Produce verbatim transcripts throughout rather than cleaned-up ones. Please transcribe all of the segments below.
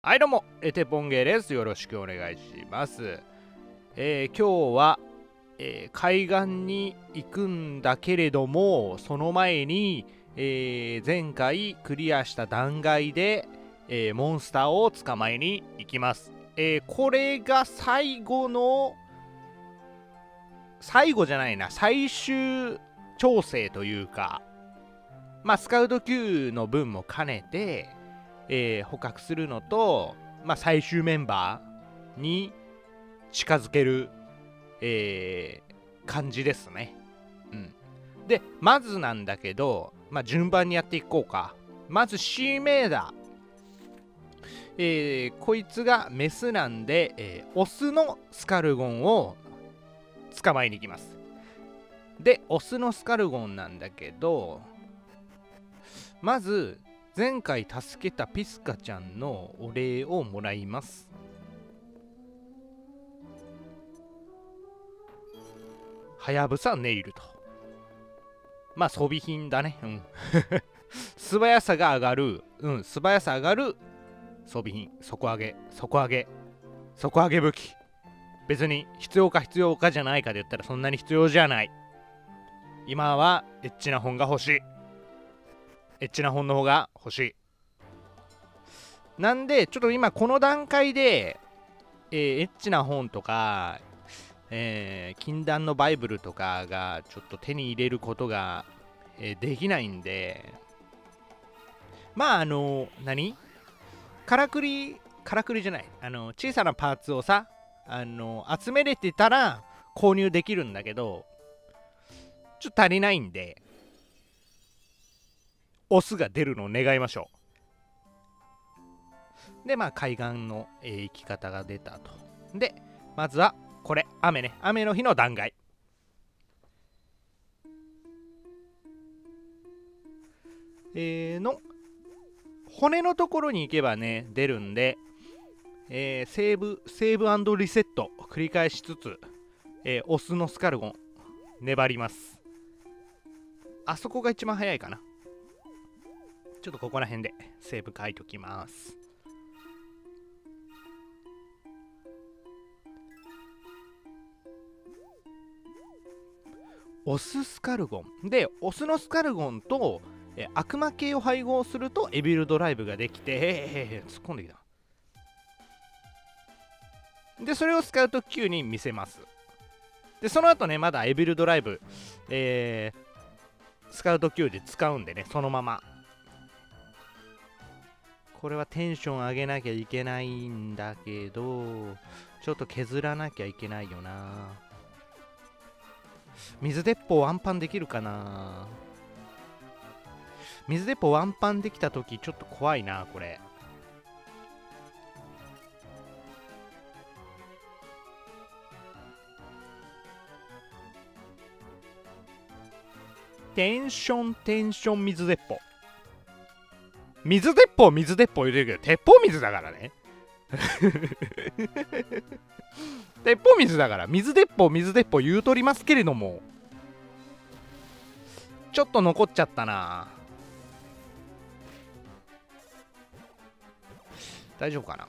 はいどうも、エテポンゲです。よろしくお願いします。えー、今日は、えー、海岸に行くんだけれども、その前に、えー、前回クリアした断崖で、えー、モンスターを捕まえに行きます。えー、これが最後の、最後じゃないな、最終調整というか、まあ、スカウト Q の分も兼ねて、えー、捕獲するのと、まあ、最終メンバーに近づける、えー、感じですね。うん。で、まずなんだけど、まあ、順番にやっていこうか。まず、シーメーダー。えー、こいつがメスなんで、えー、オスのスカルゴンを捕まえに行きます。で、オスのスカルゴンなんだけど、まず、前回助けたピスカちゃんのお礼をもらいます。はやぶさネイルと。まあ装備品だね。うん。素早さが上がる。うん、素早さ上がる装備品。底上げ、底上げ、底上げ武器。別に必要か必要かじゃないかで言ったらそんなに必要じゃない。今はエッチな本が欲しい。エッチな本の方が欲しい。なんで、ちょっと今この段階で、えー、エッチな本とか、えー、禁断のバイブルとかがちょっと手に入れることが、えー、できないんで、まああの、何からくり、からくりじゃない。あの、小さなパーツをさ、あの、集めれてたら購入できるんだけど、ちょっと足りないんで、オスが出るのを願いましょう。で、まあ、海岸の、えー、生き方が出たと。で、まずは、これ、雨ね。雨の日の断崖。えー、の、骨のところに行けばね、出るんで、えー、セーブ、セーブ&リセット繰り返しつつ、えー、オスのスカルゴン、粘ります。あそこが一番早いかな。ちょっとここら辺でセーブ書いときます。オススカルゴンで、オスのスカルゴンとえ悪魔系を配合するとエビルドライブができて、へへへ突っ込んできた。でそれをスカウト Q に見せます。でその後ね、まだエビルドライブ、えー、スカウト Q で使うんでね、そのままこれはテンション上げなきゃいけないんだけど、ちょっと削らなきゃいけないよな。水鉄砲ワンパンできるかな。水鉄砲ワンパンできたときちょっと怖いな、これ。テンションテンション水鉄砲。水鉄砲水鉄砲言うてるけど、鉄砲水だからね。鉄砲水だから、水鉄砲水鉄砲言うとりますけれども、ちょっと残っちゃったな。大丈夫かな。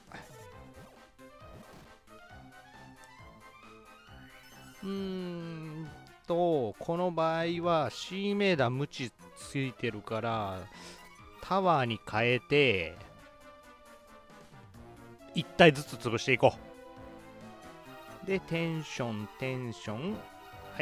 うーんと、この場合は C メーダー無知ついてるから、タワーに変えて、いち体ずつ潰していこう。で、テンション、テンション。はい。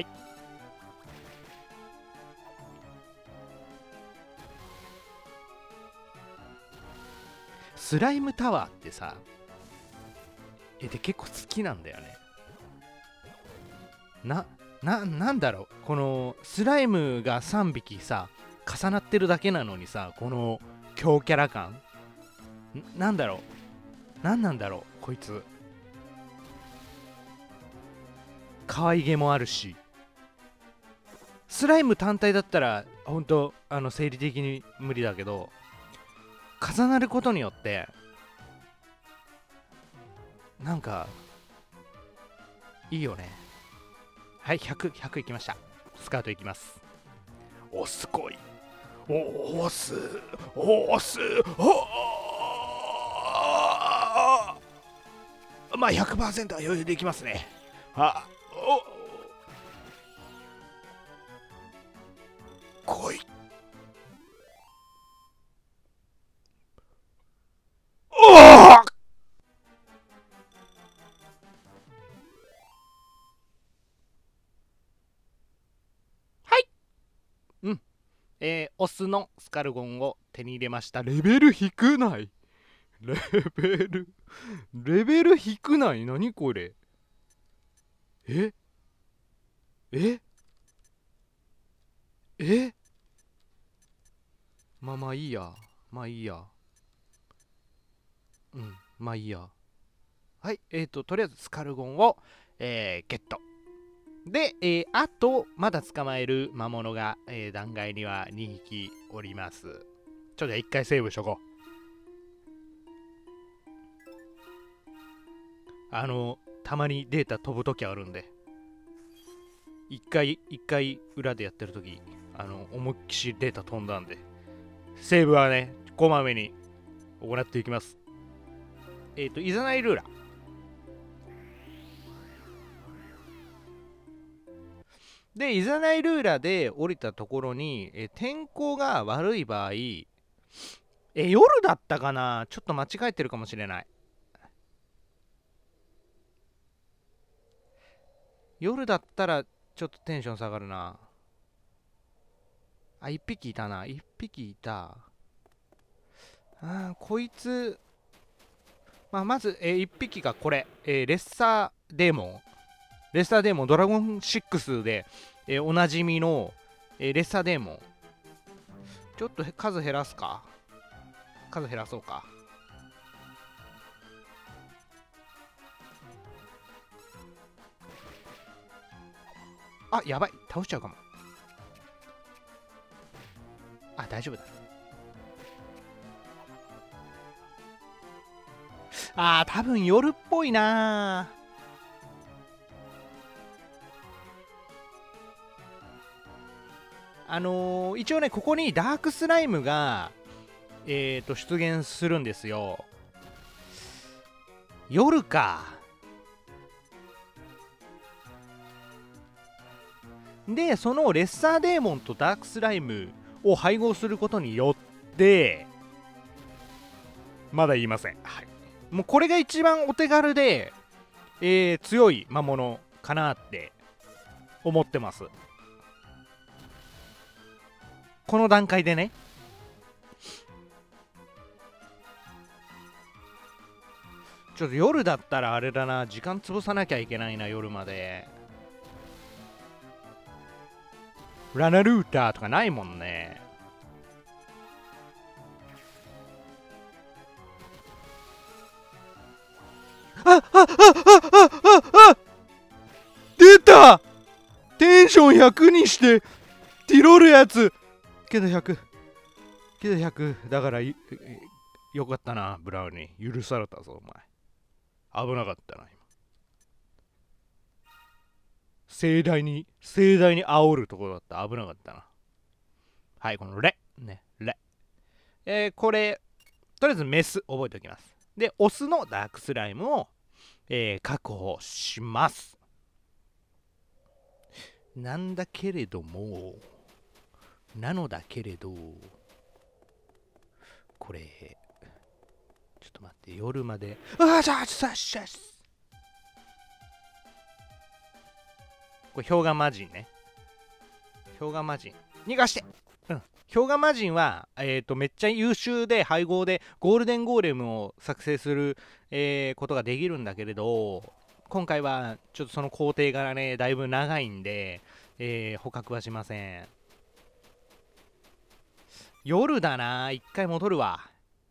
スライムタワーってさ、え、で結構好きなんだよね。な、な、なんだろう。このスライムがさんびきさ、重なってるだけなのにさ、この強キャラ感。なんだろう。なんなんだろう、こいつ。可愛げもあるし。スライム単体だったら、ほんと、あの、生理的に無理だけど、重なることによって、なんか、いいよね。はい、ひゃく、ひゃくいきました。スカートいきます。おすごい。おーす、おーす、おーまあ ひゃくパーセント は余裕できますね。あ、お来い。おおうん。えー、オスのスカルゴンを手に入れました。レベル低ない。レベル、レベル低ない。何これ。えええまあまあいいや。まあいいや。うん、まあいいや。はい、えーと、とりあえずスカルゴンを、えー、ゲット。で、えー、あと、まだ捕まえる魔物が、えー、断崖にはにひきおります。ちょっとじゃあいっかいセーブしとこう。あの、たまにデータ飛ぶときあるんで。一回、一回裏でやってるとき、あの、思いっきしデータ飛んだんで。セーブはね、こまめに行っていきます。えっ、ー、と、イザナイルーラ。で、イザナイルーラで降りたところに、え天候が悪い場合、え夜だったかな、ちょっと間違えてるかもしれない。夜だったらちょっとテンション下がるな。あ、一匹いたな。一匹いた。あ、こいつ、まあ、まず、えー、一匹がこれ、えー、レッサーデーモン。レッサーデーモン、ドラゴンシックスで、えー、おなじみの、えー、レッサーデーモン。ちょっと数減らすか。数減らそうか。あ、やばい。倒しちゃうかも。あ、大丈夫だ。あー、多分夜っぽいな。あのー、一応ね、ここにダークスライムが、えーと、出現するんですよ。夜か。で、そのレッサーデーモンとダークスライムを配合することによって、まだ言いません。はい。もうこれが一番お手軽で、えー、強い魔物かなって思ってます。この段階でね。ちょっと夜だったらあれだな、時間潰さなきゃいけないな、夜まで。ラナルーターとかないもんね。あああああああ出たテンションひゃくにしてティロるやつけどひゃくけどひゃくだからよかったな、ブラウニー。許されたぞ、お前。危なかったな、今。盛大に、盛大に煽るところだった。危なかったな。はい、このレ。ね、レ。えー、これ、とりあえずメス、覚えておきます。で、オスのダークスライムを、えー、確保します。なんだけれども、なのだけれど、これ、ちょっと待って、夜まで、ああ、じゃあ、さっしゃし。これ、氷河魔人ね。氷河魔人。逃がして。うん。氷河魔人は、えっ、ー、と、めっちゃ優秀で、配合で、ゴールデンゴーレムを作成する、えー、ことができるんだけれど、今回は、ちょっとその工程がね、だいぶ長いんで、えー、捕獲はしません。夜だな。一回戻るわ。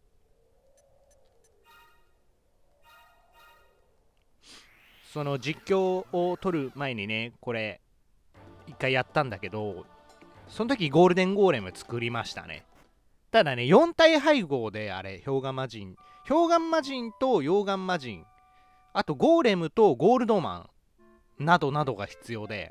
その実況を撮る前にね、これ、一回やったんだけど、その時ゴールデンゴーレム作りましたね。ただね、よん体配合であれ、氷河魔人、氷河魔人と溶岩魔人、あとゴーレムとゴールドマンなどなどが必要で、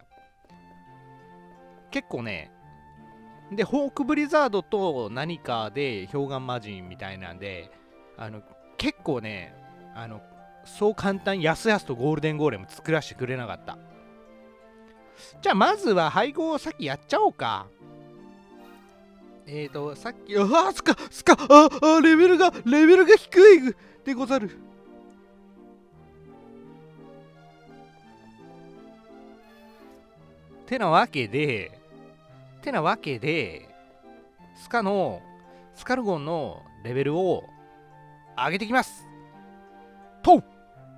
結構ね、で、ホークブリザードと何かで氷岩魔人みたいなんで、あの、結構ね、あの、 そう簡単にやすやすとゴールデンゴーレム作らせてくれなかった。じゃあまずは配合をさっきやっちゃおうか。えーとさっき、ああスカスカああレベルがレベルが低いでござる。てなわけでてなわけでスカのスカルゴンのレベルを上げていきます。とう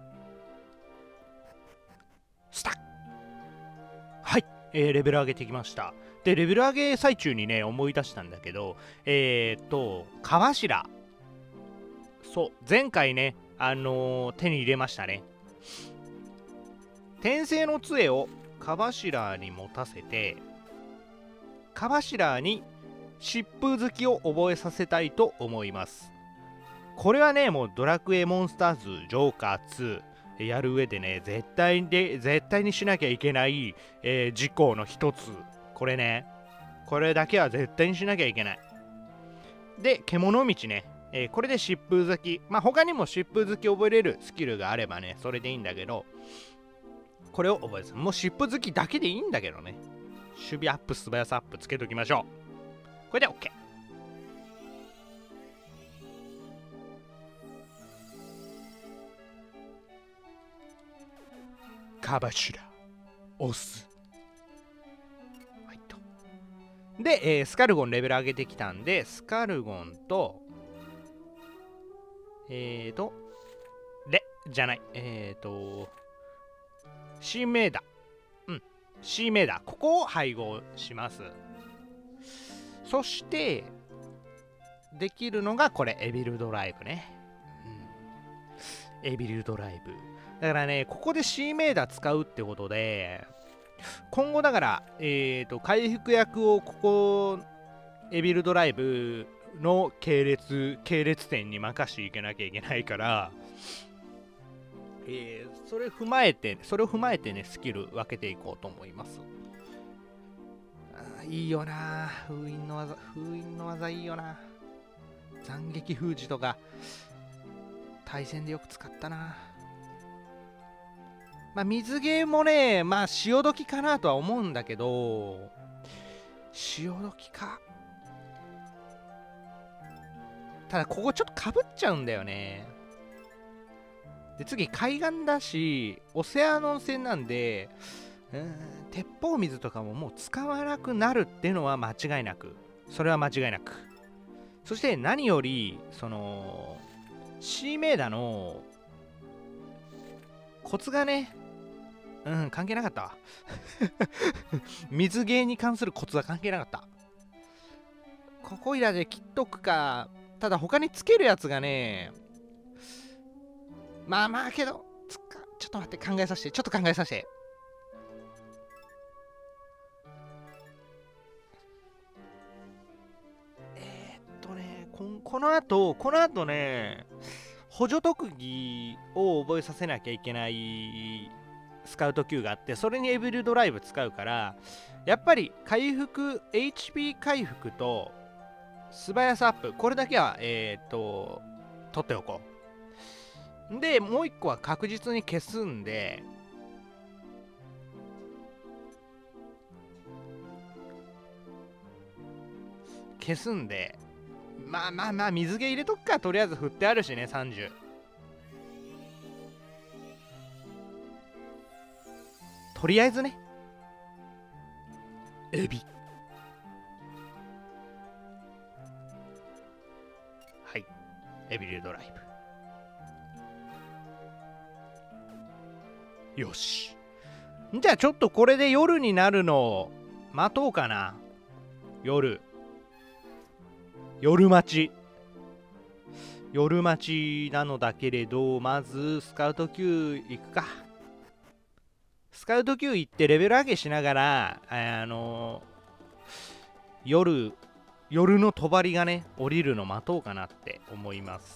したはい、えー、レベル上げてきました。でレベル上げ最中にね思い出したんだけど、えー、っと川頭、そう前回ねあのー、手に入れましたね。転生の杖を川頭に持たせて、川頭に疾風好きを覚えさせたいと思います。これはねもうドラクエモンスターズジョーカーツーやる上でね絶対で絶対にしなきゃいけない、えー、事項の一つ。これねこれだけは絶対にしなきゃいけない。で獣道ね、えー、これで疾風好き、まあ他にも疾風好き覚えれるスキルがあればねそれでいいんだけど、これを覚える。もう疾風好きだけでいいんだけどね、守備アップ素早さアップつけときましょう。これで OK。 かばしら押す。はいと。で、えー、スカルゴンレベル上げてきたんで、スカルゴンとえーとレじゃないえーとシーメーダー、うんシーメーダー、ここを配合します。そしてできるのがこれエビルドライブね、うん、エビルドライブだからね、ここで C メーダー使うってことで、今後だから、えっと、回復役をここ、エビルドライブの系列、系列店に任していけなきゃいけないから、えー、それ踏まえて、それを踏まえてね、スキル分けていこうと思います。あいいよな、封印の技、封印の技いいよな。斬撃封じとか、対戦でよく使ったな。まあ、水芸もね、まあ、潮時かなとは思うんだけど、潮時か。ただ、ここちょっとかぶっちゃうんだよね。で、次、海岸だし、オセアノン線なんで、うーん、鉄砲水とかももう使わなくなるっていうのは間違いなく。それは間違いなく。そして、何より、その、シーメーダのコツがね、うん、関係なかったわ。水芸に関するコツは関係なかった。ここいらで切っとくか。ただ他につけるやつがね、まあまあけど、つかちょっと待って、考えさせて、ちょっと考えさせて。えー、っとねこ、この後、この後ね、補助特技を覚えさせなきゃいけないスカウト Q があって、それにエビルドライブ使うから、やっぱり回復 エイチピー 回復と素早さアップ、これだけはえっと取っておこう。でもう一個は確実に消すんで、消すんでまあまあまあ水毛入れとくか。とりあえず振ってあるしね。さんじゅうとりあえずね。エビ、はい、エビルドライブ。よし、じゃあちょっとこれで夜になるのを待とうかな。夜夜待ち夜待ちなのだけれど、まずスカウト Q 行くか。スカウト Q 行ってレベル上げしながら、あのー、夜、夜の帳がね、降りるの待とうかなって思います。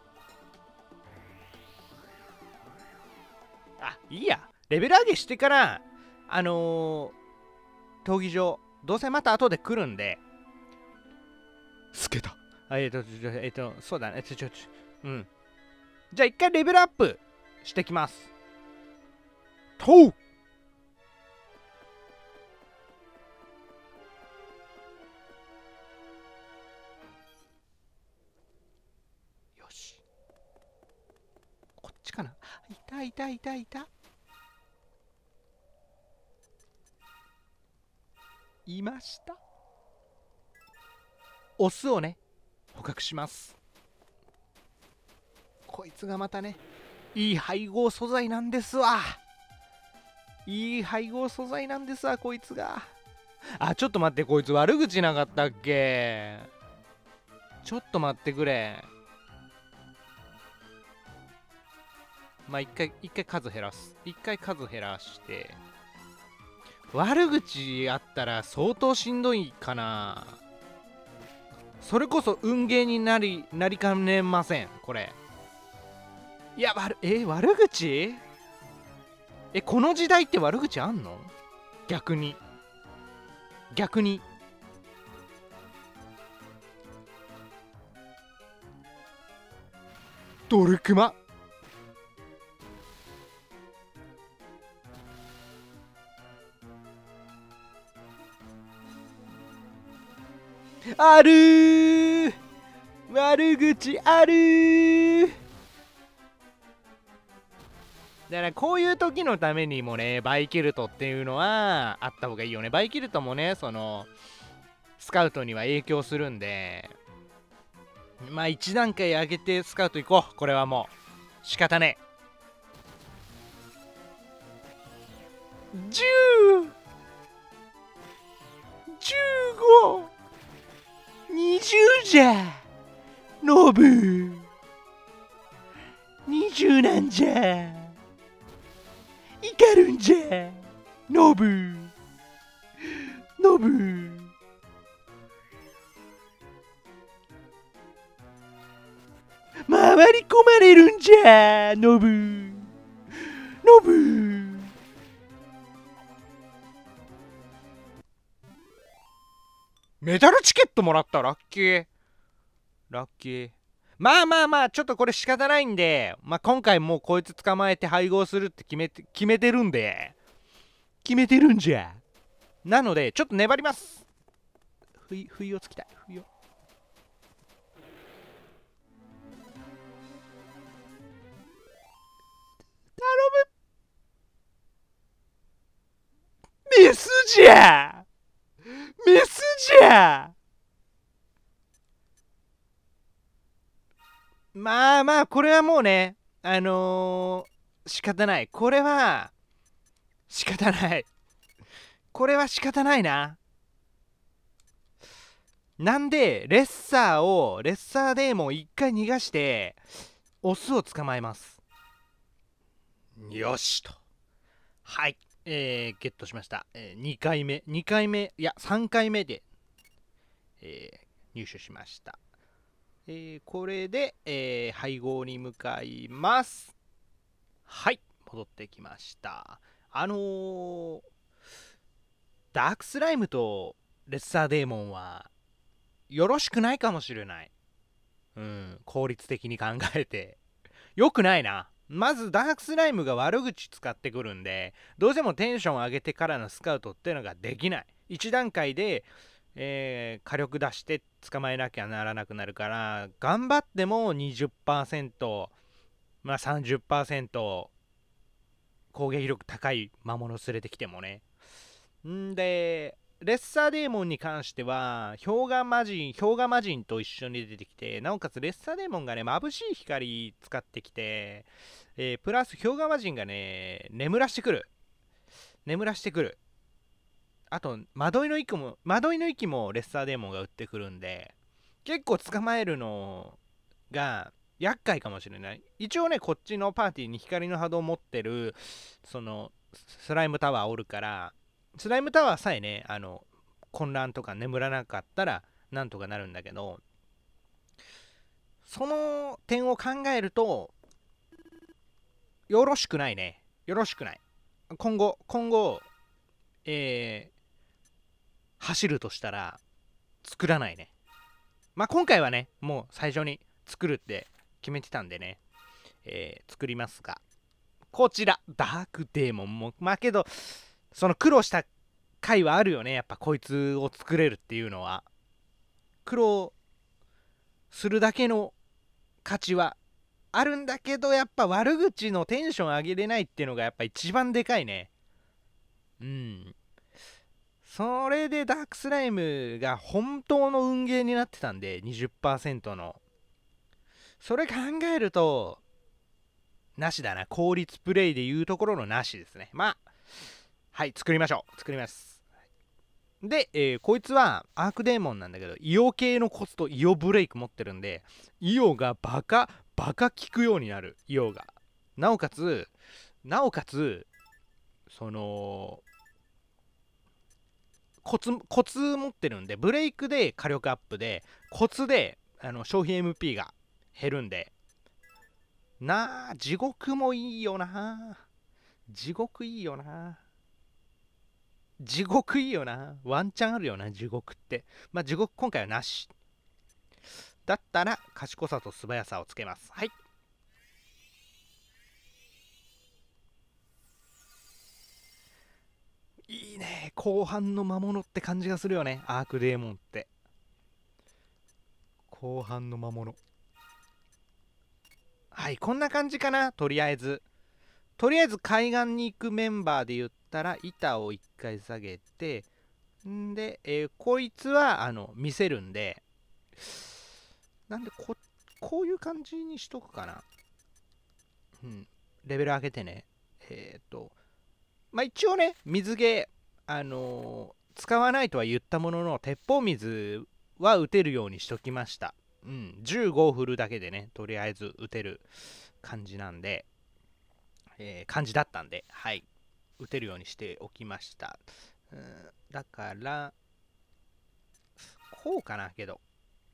あ、いいや。レベル上げしてから、あのー、闘技場、どうせまた後で来るんで、すけた。あ、えっと、えっと、そうだね。ちょ、ちょ、ちょ、うん。じゃあ一回レベルアップしてきます。とう。よし、こっちかな。いたいたいたいたいました。オスをね捕獲します。こいつがまたねいい配合素材なんですわ。いい配合素材なんですわこいつが。あ、ちょっと待って、こいつ悪口なかったっけ。ちょっと待ってくれ。まあ一回一回数減らす。一回数減らして、悪口あったら相当しんどいかな。それこそ運ゲーになりなりかねませんこれ。いや、悪え悪口えこの時代って悪口あんの？逆に逆にドルクマあるー、悪口あるー。だからこういう時のためにもねバイキルトっていうのはあった方がいいよね。バイキルトもねそのスカウトには影響するんで、まあ一段階上げてスカウト行こう。これはもう仕方ねえ。じゅう、じゅうご、にじゅうじゃノブ、にじゅうなんじゃいかるんじゃノブ、ノブ。回り込まれるんじゃノブ、ノブ。メダルチケットもらった。ラッキーラッキー。まあまあまあちょっとこれ仕方ないんで、まあ今回もうこいつ捕まえて配合するって決めて決めてるんで決めてるんじゃ。なのでちょっと粘ります。不意不意をつきたい。不意を頼む。メスじゃメスじゃ。まあまあこれはもうねあのー、仕方ない。これは仕方ない。これは仕方ないな。なんでレッサーをレッサーデーモンを一回逃がしてオスを捕まえます。よしと。はい、えー、ゲットしました、えー、にかいめにかいめいやさんかいめで、えー、入手しました。えー、これで、えー、配合に向かいます。はい、戻ってきました。あのー、ダークスライムとレッサーデーモンはよろしくないかもしれない。うん、効率的に考えてよくないな。まずダークスライムが悪口使ってくるんで、どうしてもテンション上げてからのスカウトっていうのができない。一段階で、えー火力出して捕まえなきゃならなくなるから、頑張っても にじゅっパーセント、まあ さんじゅっパーセント 攻撃力高い魔物連れてきてもね。んでレッサーデーモンに関しては氷河魔人氷河魔人と一緒に出てきて、なおかつレッサーデーモンがね眩しい光使ってきて、えープラス氷河魔人がね眠らしてくる眠らしてくる。あと惑いの息も惑いの息もレッサーデーモンが撃ってくるんで、結構捕まえるのが厄介かもしれない。一応ねこっちのパーティーに光の波動を持ってるそのスライムタワーおるから、スライムタワーさえねあの混乱とか眠らなかったらなんとかなるんだけど、その点を考えるとよろしくないね。よろしくない。今後今後えー、走るとしたら作らないね。まあ今回はねもう最初に作るって決めてたんでね、えー作りますが、 こちらダークデーモンもまあけどその苦労した回はあるよね。やっぱこいつを作れるっていうのは苦労するだけの価値はあるんだけど、やっぱ悪口のテンション上げれないっていうのがやっぱ一番でかいね。うん。それでダークスライムが本当の運ゲーになってたんで にじゅっパーセント のそれ考えるとなしだな。効率プレイでいうところのなしですね。まあはい作りましょう。作ります。で、えー、こいつはアークデーモンなんだけどイオ系のコツとイオブレイク持ってるんで、イオがバカバカ効くようになる。イオがなおかつなおかつそのコツコツ持ってるんで、ブレイクで火力アップでコツであの消費 エムピー が減るんでなあ、地獄もいいよな。地獄いいよな。地獄いいよな。ワンチャンあるよな、地獄って。まあ地獄今回はなしだったら賢さと素早さをつけます。はい。いいね。後半の魔物って感じがするよね、アークデーモンって。後半の魔物。はい、こんな感じかな。とりあえずとりあえず海岸に行くメンバーで言ったら板をいっかい下げてんで、えー、こいつはあの見せるんで、なんで こ, こういう感じにしとくかな。うんレベル上げてね。えっ、ー、とまあ一応ね水毛あのー、使わないとは言ったものの鉄砲水は打てるようにしときました。うん、じゅうご振るだけでねとりあえず打てる感じなんで、えー、感じだったんで、はい打てるようにしておきました。うんだからこうかな。けど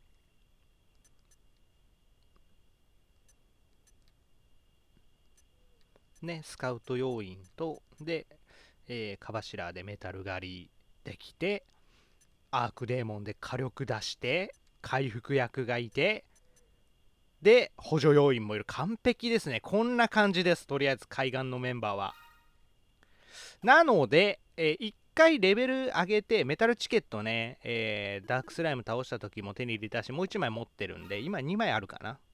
ねスカウト要員とで、えー、カバシラでメタル狩りできてアークデーモンで火力出して回復役がいてで補助要員もいる。完璧ですね。こんな感じです。とりあえず海岸のメンバーは。なので、えー、いっかいレベル上げてメタルチケットね、えー、ダークスライム倒した時も手に入れたしもういちまい持ってるんで今にまいあるかな。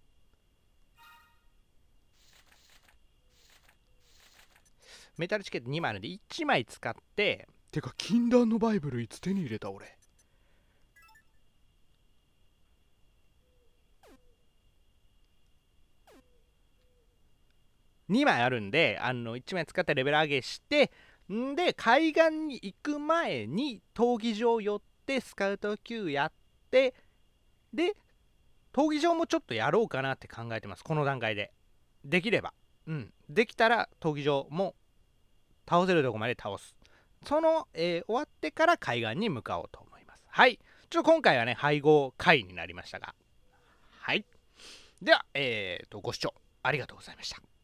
メタルチケットにまいあるんでいちまい使って、てか禁断のバイブルいつ手に入れた俺。にまいあるんであのいちまい使ってレベル上げしてんで海岸に行く前に闘技場寄ってスカウトきゅうやってで闘技場もちょっとやろうかなって考えてます。この段階でできればうんできたら闘技場も倒せるとこまで倒す。その、えー、終わってから海岸に向かおうと思います。はい。ちょっと今回はね配合回になりましたが、はい。ではえーとご視聴ありがとうございました。